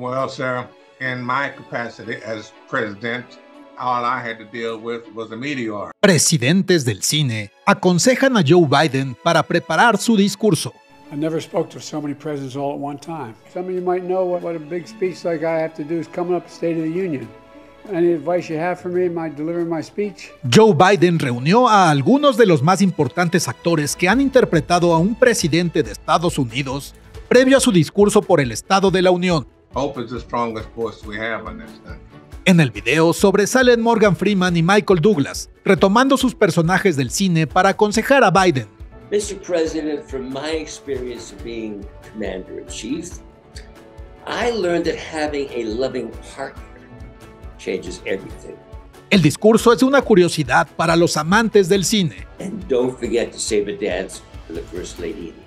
Well, sir, in my capacity as president, all I had to deal with was a meteor. Presidentes del cine aconsejan a Joe Biden para preparar su discurso. I never spoke to so many presidents all at one time. Some of you might know what a big speech like I have to do is coming up State of the Union. Any advice you have for me in delivering my speech? Joe Biden reunió a algunos de los más importantes actores que han interpretado a un presidente de Estados Unidos previo a su discurso por el Estado de la Unión. Hope is the strongest voice we have in this country. En el video sobresalen Morgan Freeman y Michael Douglas, retomando sus personajes del cine para aconsejar a Biden. Mr. President, from my experience of being Commander-in-Chief, I learned that having a loving partner changes everything. El discurso es una curiosidad para los amantes del cine. And don't forget to save a dance for the First Lady.